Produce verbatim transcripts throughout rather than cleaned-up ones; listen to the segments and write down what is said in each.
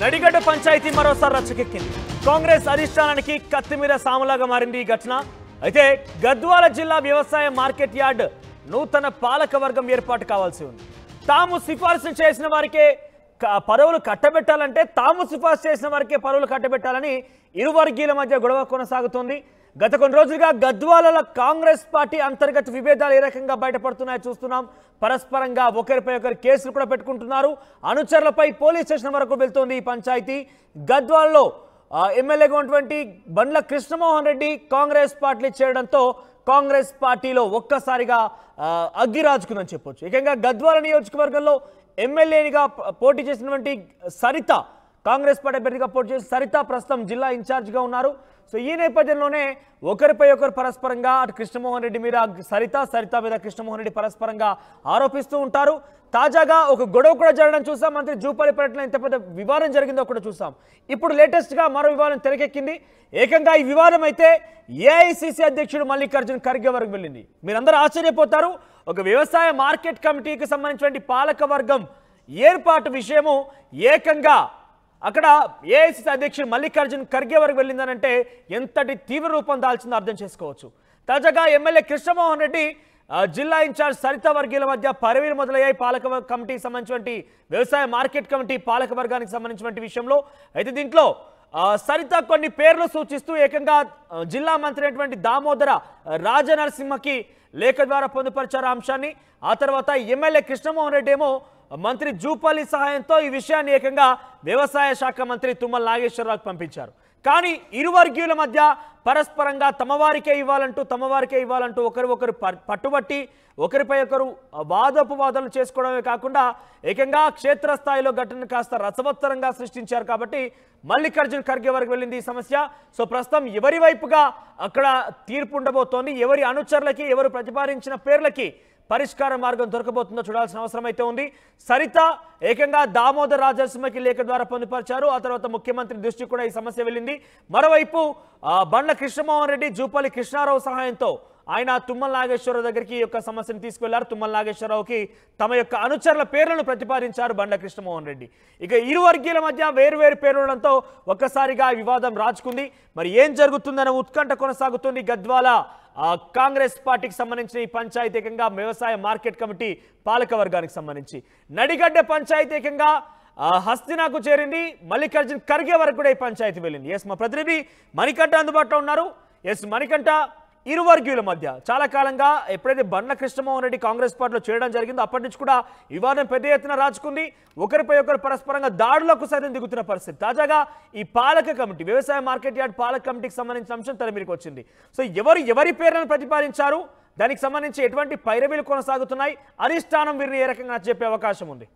నడిగడ్డ పంచాయతీ మరోసారి రచ్చకెక్కింది. కాంగ్రెస్ అధిష్టానానికి కత్తిమీద సాములాగా మారింది ఈ ఘటన. అయితే గద్వాల జిల్లా వ్యవసాయ మార్కెట్ యార్డ్ నూతన పాలక వర్గం ఏర్పాటు కావాల్సి ఉంది. తాము సిఫార్సు చేసిన వారికే పదవులు కట్టబెట్టాలంటే తాము సిఫార్సు చేసిన వారికే పదవులు కట్టబెట్టాలని ఇరు వర్గీయుల మధ్య గొడవ కొనసాగుతోంది. గత కొన్ని రోజులుగా గద్వాలలో కాంగ్రెస్ పార్టీ అంతర్గత విభేదాలు ఏ రకంగా బయటపడుతున్నాయో చూస్తున్నాం. పరస్పరంగా ఒకరిపై ఒకరు కేసులు కూడా పెట్టుకుంటున్నారు. అనుచరులపై పోలీస్ స్టేషన్ వరకు వెళ్తోంది ఈ పంచాయతీ. గద్వాలలో ఎమ్మెల్యేగా ఉన్నటువంటి బండ్ల కృష్ణమోహన్ రెడ్డి కాంగ్రెస్ పార్టీ చేరడంతో కాంగ్రెస్ పార్టీలో ఒక్కసారిగా అగ్గిరాజుకుందని చెప్పొచ్చు. ఏకంగా గద్వాల నియోజకవర్గంలో ఎమ్మెల్యేనిగా పోటీ చేసినటువంటి సరిత, కాంగ్రెస్ పార్టీ అభ్యర్థిగా పోటీ చేసిన సరిత ప్రస్తుతం జిల్లా ఇన్ఛార్జిగా ఉన్నారు. సో ఈ నేపథ్యంలోనే ఒకరిపై ఒకరు పరస్పరంగా అటు కృష్ణమోహన్ రెడ్డి మీద సరిత, సరిత మీద కృష్ణమోహన్ రెడ్డి పరస్పరంగా ఆరోపిస్తూ ఉంటారు. తాజాగా ఒక గొడవ కూడా జరగడం చూసాం. మంత్రి జూపల్లి పర్యటన ఎంత పెద్ద వివాదం జరిగిందో కూడా చూసాం. ఇప్పుడు లేటెస్ట్గా మరో వివాదం తెరకెక్కింది. ఏకంగా ఈ వివాదం అయితే ఏఐసిసి అధ్యక్షుడు మల్లికార్జున్ ఖర్గే వరకు వెళ్ళింది. మీరందరూ ఆశ్చర్యపోతారు. ఒక వ్యవసాయ మార్కెట్ కమిటీకి సంబంధించిన పాలక వర్గం ఏర్పాటు విషయము ఏకంగా అక్కడ ఏఐసిసి అధ్యక్షుడు మల్లికార్జున్ ఖర్గే వరకు వెళ్ళిందనంటే ఎంతటి తీవ్ర రూపం దాల్చిందో అర్థం చేసుకోవచ్చు. తాజాగా ఎమ్మెల్యే కృష్ణమోహన్ రెడ్డి జిల్లా ఇన్ఛార్జ్ సరిత వర్గీయుల మధ్య పరివీలు మొదలయ్యాయి. పాలక కమిటీకి సంబంధించినటువంటి వ్యవసాయ మార్కెట్ కమిటీ పాలక వర్గానికి సంబంధించినటువంటి విషయంలో అయితే దీంట్లో సరిత కొన్ని పేర్లు సూచిస్తూ ఏకంగా జిల్లా మంత్రి అయినటువంటి దామోదర రాజనరసింహకి లేఖ ద్వారా పొందుపరిచారు అంశాన్ని. ఆ తర్వాత ఎమ్మెల్యే కృష్ణమోహన్ రెడ్డి ఏమో మంత్రి జూపల్లి సహాయంతో ఈ విషయాన్ని ఏకంగా వ్యవసాయ శాఖ మంత్రి తుమ్మల నాగేశ్వరరావుకు పంపించారు. కానీ ఇరు వర్గీయుల మధ్య పరస్పరంగా తమవారికే ఇవ్వాలంటూ తమవారికే ఇవ్వాలంటూ ఒకరు ఒకరు పట్టుబట్టి ఒకరిపై ఒకరు వాదోపవాదాలు చేసుకోవడమే కాకుండా ఏకంగా క్షేత్రస్థాయిలో ఘటన కాస్త రసవత్తరంగా సృష్టించారు. కాబట్టి మల్లికార్జున్ ఖర్గే వరకు వెళ్ళింది ఈ సమస్య. సో ప్రస్తుతం ఎవరి వైపుగా అక్కడ తీర్పు ఉండబోతోంది, ఎవరి అనుచరులకి ఎవరు ప్రతిపాదించిన పేర్లకి పరిష్కార మార్గం దొరకబోతుందో చూడాల్సిన అవసరం అయితే ఉంది. సరిత ఏకంగా దామోదర్ రాజనరసింహకి లేఖ ద్వారా పొందుపరిచారు. ఆ తర్వాత ముఖ్యమంత్రి దృష్టికి కూడా ఈ సమస్య వెళ్ళింది. మరోవైపు బండ్ల కృష్ణమోహన్ రెడ్డి జూపల్లి కృష్ణారావు సహాయంతో ఆయన తుమ్మల నాగేశ్వరరావు దగ్గరికి ఈ యొక్క సమస్యను తీసుకెళ్లారు. తుమ్మల నాగేశ్వరరావుకి తమ యొక్క అనుచరుల పేర్లను ప్రతిపాదించారు బండ్ల కృష్ణమోహన్ రెడ్డి. ఇక ఇరు వర్గీయుల మధ్య వేరు వేరు పేర్లుండడంతో ఒక్కసారిగా వివాదం రాజుకుంది. మరి ఏం జరుగుతుందనే ఉత్కంఠ కొనసాగుతుంది. గద్వాల కాంగ్రెస్ పార్టీకి సంబంధించిన ఈ పంచాయతీకంగా వ్యవసాయ మార్కెట్ కమిటీ పాలక వర్గానికి సంబంధించి నడిగడ్డ పంచాయతీకంగా హస్తినాకు చేరింది. మల్లికార్జున్ ఖర్గే వరకు కూడా ఈ పంచాయతీ వెళ్ళింది. ఎస్ మా ప్రతినిధి మణికంఠ అందుబాటులో ఉన్నారు. ఎస్ మణికంఠ, ఇరు వర్గీయుల మధ్య చాలా కాలంగా ఎప్పుడైతే బండ్ల కృష్ణమోహన్ రెడ్డి కాంగ్రెస్ పార్టీలో చేరడం జరిగిందో అప్పటి నుంచి కూడా వివాదం పెద్ద ఎత్తున రాజుకుంది. ఒకరిపై ఒకరు పరస్పరంగా దాడులకు సైతం దిగుతున్న పరిస్థితి. తాజాగా ఈ పాలక కమిటీ వ్యవసాయ మార్కెట్ యార్డ్ పాలక కమిటీకి సంబంధించిన అంశం తెర మీదకి వచ్చింది. సో ఎవరు ఎవరి పేర్లను ప్రతిపాదించారు, దానికి సంబంధించి ఎటువంటి పైరవీలు కొనసాగుతున్నాయి, అధిష్టానం వీరిని ఏ రకంగా చెప్పే అవకాశం ఉంది?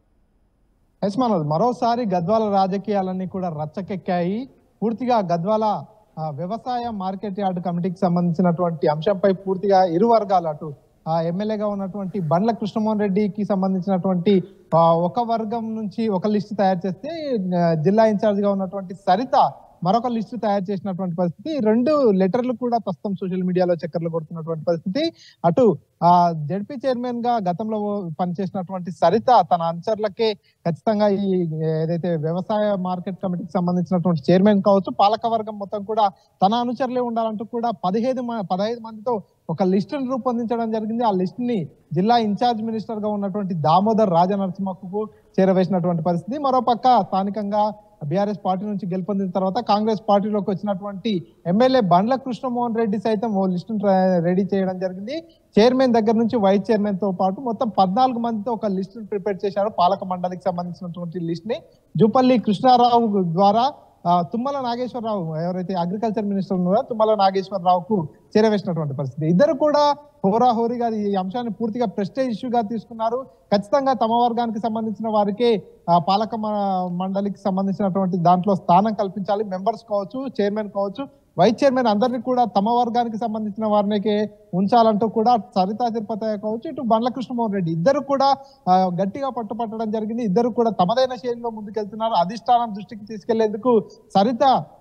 మరోసారి గద్వాల రాజకీయాలన్నీ కూడా రచ్చకెక్కాయి. పూర్తిగా గద్వాల వ్యవసాయ మార్కెట్ యార్డ్ కమిటీకి సంబంధించినటువంటి అంశంపై పూర్తిగా ఇరు వర్గాలు అటు ఆ ఎమ్మెల్యేగా ఉన్నటువంటి బండ్ల కృష్ణమోహన్ రెడ్డికి సంబంధించినటువంటి ఒక వర్గం నుంచి ఒక లిస్టు తయారు చేస్తే జిల్లా ఇన్ఛార్జ్ గా ఉన్నటువంటి సరిత మరొక లిస్టు తయారు చేసినటువంటి పరిస్థితి. రెండు లెటర్లు కూడా ప్రస్తుతం సోషల్ మీడియాలో చక్కర్లు కొడుతున్నటువంటి పరిస్థితి. అటు ఆ జెడ్పీ చైర్మన్ గా గతంలో పనిచేసినటువంటి సరిత తన అనుచరులకే ఖచ్చితంగా ఈ ఏదైతే వ్యవసాయ మార్కెట్ కమిటీకి సంబంధించినటువంటి చైర్మన్ కావచ్చు, పాలక వర్గం మొత్తం కూడా తన అనుచరులే ఉండాలంటూ కూడా పదిహేను పదహైదు మందితో ఒక లిస్టును రూపొందించడం జరిగింది. ఆ లిస్ట్ ని జిల్లా ఇన్ఛార్జ్ మినిస్టర్ గా ఉన్నటువంటి దామోదర్ రాజనరసింహకు చేరవేసినటువంటి పరిస్థితి. మరోపక్క స్థానికంగా బీఆర్ఎస్ పార్టీ నుంచి గెలుపొందిన తర్వాత కాంగ్రెస్ పార్టీలోకి వచ్చినటువంటి ఎమ్మెల్యే బండ్ల కృష్ణమోహన్ రెడ్డి సైతం ఓ లిస్టును రెడీ చేయడం జరిగింది. చైర్మన్ దగ్గర నుంచి వైస్ చైర్మన్ తో పాటు మొత్తం పద్నాలుగు మందితో ఒక లిస్ట్ ప్రిపేర్ చేశారు. పాలక మండలికి సంబంధించినటువంటి లిస్ట్ ని జూపల్లి కృష్ణారావు ద్వారా తుమ్మల నాగేశ్వరరావు ఎవరైతే అగ్రికల్చర్ మినిస్టర్ ఉన్నారో తుమ్మల నాగేశ్వరరావుకు చేరవేసినటువంటి పరిస్థితి. ఇద్దరు కూడా హోరాహోరీగా ఈ అంశాన్ని పూర్తిగా ప్రెస్టేజ్ ఇష్యూగా తీసుకున్నారు. ఖచ్చితంగా తమ వర్గానికి సంబంధించిన వారికే పాలక మండలికి సంబంధించినటువంటి దాంట్లో స్థానం కల్పించాలి. మెంబర్స్ కావచ్చు, చైర్మన్ కావచ్చు, వైస్ చైర్మన్ అందరినీ కూడా తమ వర్గానికి సంబంధించిన వారికే ఉంచాలంటూ కూడా సరితా తిరుపతి కావచ్చు, ఇటు బండ్ల కృష్ణమోహన్ రెడ్డి ఇద్దరు కూడా గట్టిగా పట్టుపట్టడం జరిగింది. ఇద్దరు కూడా తమదైన శైలిలో ముందుకెళ్తున్నారు. అధిష్టానం దృష్టికి తీసుకెళ్లేందుకు సరిత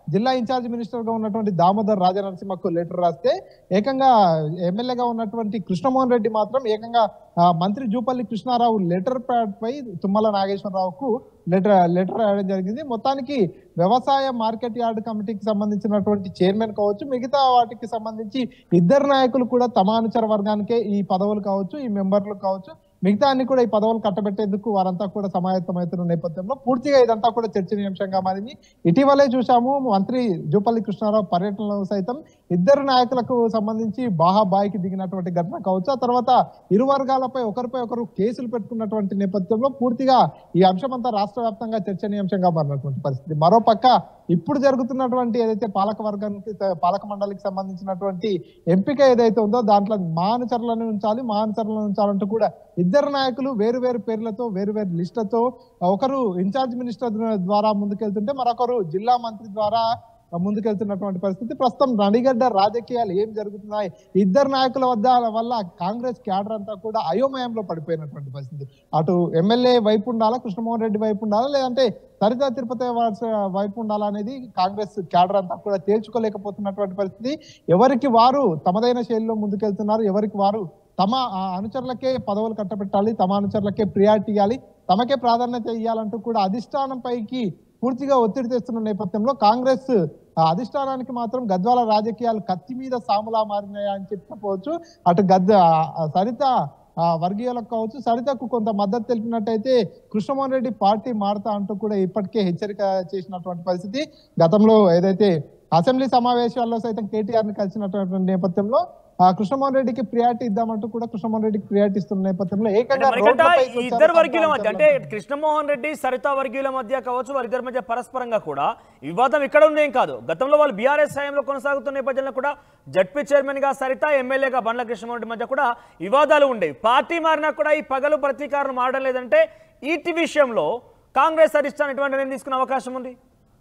జిల్లా ఇన్ఛార్జ్ మినిస్టర్ గా ఉన్నటువంటి దామోదర్ రాజనరసింహకు లెటర్ రాస్తే ఏకంగా ఎమ్మెల్యేగా ఉన్నటువంటి కృష్ణమోహన్ రెడ్డి మాత్రం ఏకంగా మంత్రి జూపల్లి కృష్ణారావు లెటర్ ప్యాడ్ పై తుమ్మల నాగేశ్వరరావుకు లెటర్ లెటర్ రాయడం జరిగింది. మొత్తానికి వ్యవసాయ మార్కెట్ యార్డ్ కమిటీకి సంబంధించినటువంటి చైర్మన్ కావచ్చు, మిగతా వాటికి సంబంధించి ఇద్దరు నాయకులు కూడా తమ అనుచర వర్గానికే ఈ పదవులు కావచ్చు, ఈ మెంబర్లు కావచ్చు, మిగతా అన్ని కూడా ఈ పదవులు కట్టబెట్టేందుకు వారంతా కూడా సమాయత్తమవుతున్న నేపథ్యంలో పూర్తిగా ఇదంతా కూడా చర్చనీయాంశంగా మారింది. ఇటీవలే చూసాము మంత్రి జూపల్లి కృష్ణారావు పర్యటనలో సైతం ఇద్దరు నాయకులకు సంబంధించి బాహాబాయికి దిగినటువంటి ఘటన కావచ్చు. ఆ తర్వాత ఇరు వర్గాలపై ఒకరిపై ఒకరు కేసులు పెట్టుకున్నటువంటి నేపథ్యంలో పూర్తిగా ఈ అంశం అంతా రాష్ట్ర వ్యాప్తంగా చర్చనీయాంశంగా మారినటువంటి పరిస్థితి. మరోపక్క ఇప్పుడు జరుగుతున్నటువంటి ఏదైతే పాలక వర్గానికి పాలక మండలికి సంబంధించినటువంటి ఎంపిక ఏదైతే ఉందో దాంట్లో మా అనుచరులను ఉంచాలి మా అనుచరులను ఉంచాలంటూ కూడా ఇద్దరు నాయకులు వేరు వేరు పేర్లతో వేరు వేరు లిస్టులతో ఒకరు ఇన్ఛార్జ్ మినిస్టర్ ద్వారా ముందుకెళ్తుంటే మరొకరు జిల్లా మంత్రి ద్వారా ముందుకెళ్తున్నటువంటి పరిస్థితి. ప్రస్తుతం నడిగడ్డ రాజకీయాలు ఏం జరుగుతున్నాయి, ఇద్దరు నాయకుల వద్ద వల్ల కాంగ్రెస్ క్యాడర్ అంతా కూడా అయోమయంలో పడిపోయినటువంటి పరిస్థితి. అటు ఎమ్మెల్యే వైపు ఉండాలా, కృష్ణమోహన్ రెడ్డి వైపు ఉండాలా, లేదంటే సరిత తిరుపతి వైపు ఉండాలా అనేది కాంగ్రెస్ క్యాడర్ అంతా కూడా తేల్చుకోలేకపోతున్నటువంటి పరిస్థితి. ఎవరికి వారు తమదైన శైలిలో ముందుకెళ్తున్నారు, ఎవరికి వారు తమ అనుచరులకే పదవులు కట్టబెట్టాలి, తమ అనుచరులకే ప్రియారిటీ ఇవ్వాలి, తమకే ప్రాధాన్యత ఇవ్వాలంటూ కూడా అధిష్టానం పైకి పూర్తిగా ఒత్తిడి తెస్తున్న నేపథ్యంలో కాంగ్రెస్ అధిష్టానానికి మాత్రం గద్వాల రాజకీయాలు కత్తి మీద సాములా మారినాయా అని చెప్పుకోవచ్చు. అటు గద్ద సరిత వర్గీయులకు కావచ్చు, సరితకు కొంత మద్దతు తెలిపినట్టయితే కృష్ణమోహన్ రెడ్డి పార్టీ మారుతా అంటూ కూడా ఇప్పటికే హెచ్చరిక చేసినటువంటి పరిస్థితి. గతంలో ఏదైతే అసెంబ్లీ సమావేశాల్లో సైతం కేటీఆర్ ని కలిసినటువంటి నేపథ్యంలో కృష్ణమోహన్ రెడ్డికి ప్రియారిటీ ఇద్దామంటూ కూడా కృష్ణమోహన్ రెడ్డికి ప్రియారిటీ ఇస్తున్న నేపథ్యంలో ఏకంగా ఇద్దరు వర్గీయుల మధ్య అంటే కృష్ణమోహన్ రెడ్డి సరిత వర్గీయుల మధ్య కావచ్చు, వారిద్దరి మధ్య పరస్పరంగా కూడా వివాదం ఇక్కడ ఉందేం కాదు. గతంలో వాళ్ళు బీఆర్ఎస్ హయాంలో కొనసాగుతున్న నేపథ్యంలో కూడా జడ్పీ చైర్మన్ గా సరిత, ఎమ్మెల్యేగా బండ్ల కృష్ణమోహన్ రెడ్డి మధ్య కూడా వివాదాలు ఉండేవి. పార్టీ మారినా కూడా ఈ పగలు ప్రతీకారం మారడం లేదంటే ఈటి విషయంలో కాంగ్రెస్ అధిష్టానం ఎటువంటి నిర్ణయం తీసుకునే అవకాశం ఉంది?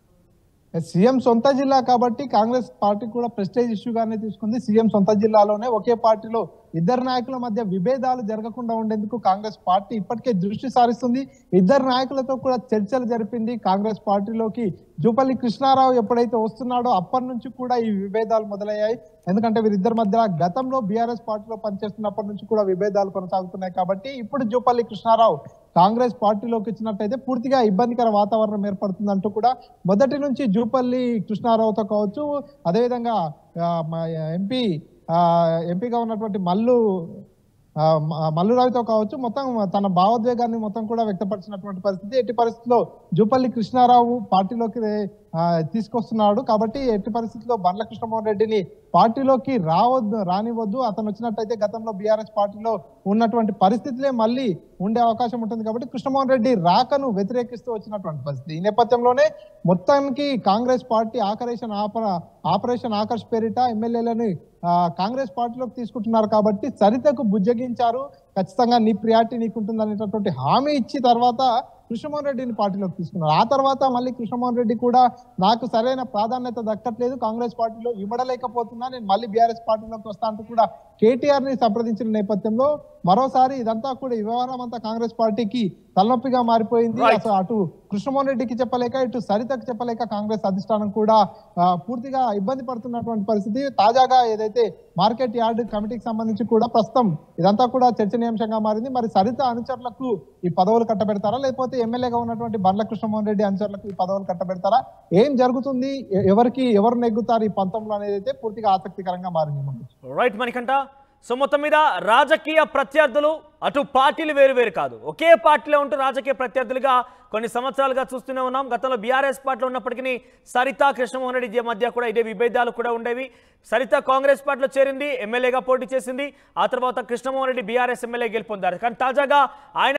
సీఎం సొంత జిల్లా కాబట్టి కాంగ్రెస్ పార్టీ కూడా ప్రెస్టేజ్ ఇష్యూగానే తీసుకుంది. సీఎం సొంత జిల్లాలోనే ఒకే పార్టీలో ఇద్దరు నాయకుల మధ్య విభేదాలు జరగకుండా ఉండేందుకు కాంగ్రెస్ పార్టీ ఇప్పటికే దృష్టి సారిస్తుంది. ఇద్దరు నాయకులతో కూడా చర్చలు జరిపింది. కాంగ్రెస్ పార్టీలోకి జూపల్లి కృష్ణారావు ఎప్పుడైతే వస్తున్నాడో అప్పటి నుంచి కూడా ఈ విభేదాలు మొదలయ్యాయి. ఎందుకంటే వీరిద్దరి మధ్య గతంలో బీఆర్ఎస్ పార్టీలో పనిచేస్తున్నప్పటి నుంచి కూడా విభేదాలు కొనసాగుతున్నాయి. కాబట్టి ఇప్పుడు జూపల్లి కృష్ణారావు కాంగ్రెస్ పార్టీలోకి వచ్చినట్టయితే పూర్తిగా ఇబ్బందికర వాతావరణం ఏర్పడుతుందంటూ కూడా మొదటి నుంచి జూపల్లి కృష్ణారావుతో కావచ్చు, అదేవిధంగా ఎంపీ ఎంపీగా ఉన్నటువంటి మల్లు మల్లురావుతో కావచ్చు, మొత్తం తన భావోద్వేగాన్ని మొత్తం కూడా వ్యక్తపరిచినటువంటి పరిస్థితి. ఎట్టి పరిస్థితుల్లో జూపల్లి కృష్ణారావు పార్టీలోకి తీసుకొస్తున్నాడు కాబట్టి ఎట్టి పరిస్థితుల్లో బండ్ల కృష్ణమోహన్ రెడ్డిని పార్టీలోకి రావద్దు రానివద్దు, అతను వచ్చినట్టయితే గతంలో బీఆర్ఎస్ పార్టీలో ఉన్నటువంటి పరిస్థితులే మళ్ళీ ఉండే అవకాశం ఉంటుంది. కాబట్టి కృష్ణమోహన్ రెడ్డి రాకను వ్యతిరేకిస్తూ వచ్చినటువంటి పరిస్థితి. ఈ నేపథ్యంలోనే మొత్తానికి Congress party operation operation Akarsh పేరిట ఎమ్మెల్యేలని కాంగ్రెస్ పార్టీలోకి తీసుకుంటున్నారు. కాబట్టి సరితకు బుజ్జగించారు, ఖచ్చితంగా నీ ప్రియారిటీ నీకుంటుంది అనేటటువంటి హామీ ఇచ్చి తర్వాత కృష్ణమోహన్ రెడ్డిని పార్టీలోకి తీసుకున్నారు. ఆ తర్వాత మళ్ళీ కృష్ణమోహన్ రెడ్డి కూడా నాకు సరైన ప్రాధాన్యత దక్కట్లేదు, కాంగ్రెస్ పార్టీలో ఇవ్వడలేకపోతున్నా, నేను మళ్ళీ బీఆర్ఎస్ పార్టీలోకి వస్తా అంటూ కూడా కేటీఆర్ ని సంప్రదించిన నేపథ్యంలో మరోసారి ఇదంతా కూడా ఈ వ్యవహారం అంతా కాంగ్రెస్ పార్టీకి తలనొప్పిగా మారిపోయింది. అసలు అటు కృష్ణమోహన్ రెడ్డికి చెప్పలేక ఇటు సరితకు చెప్పలేక కాంగ్రెస్ అధిష్టానం కూడా పూర్తిగా ఇబ్బంది పడుతున్నటువంటి పరిస్థితి. తాజాగా ఏదైతే మార్కెట్ యార్డ్ కమిటీకి సంబంధించి కూడా ప్రస్తుతం ఇదంతా కూడా చర్చనీయాంశంగా మారింది. మరి సరిత అనుచరులకు ఈ పదవులు కట్టబెడతారా, లేకపోతే ఎమ్మెల్యేగా ఉన్నటువంటి బండ్ల కృష్ణమోహన్ రెడ్డి అనుచరులకు ఈ పదవులు కట్టబెడతారా, ఏం జరుగుతుంది, ఎవరికి ఎవరు నెగ్గుతారు ఈ పంతంలో అనేది అయితే పూర్తిగా ఆసక్తికరంగా మారింది. రైట్ మణికంఠ, సో మొత్తం మీద రాజకీయ ప్రత్యర్థులు అటు పార్టీలు వేరు వేరు కాదు, ఒకే పార్టీలో ఉంటూ రాజకీయ ప్రత్యర్థులుగా కొన్ని సంవత్సరాలుగా చూస్తూనే ఉన్నాం. గతంలో బీఆర్ఎస్ పార్టీలో ఉన్నప్పటికీ సరిత కృష్ణమోహన్ రెడ్డి మధ్య కూడా ఇదే విభేదాలు కూడా ఉండేవి. సరిత కాంగ్రెస్ పార్టీలో చేరింది, ఎమ్మెల్యేగా పోటీ చేసింది. ఆ తర్వాత కృష్ణమోహన్ రెడ్డి బీఆర్ఎస్ ఎమ్మెల్యే గెలుపొందారు. కానీ తాజాగా ఆయన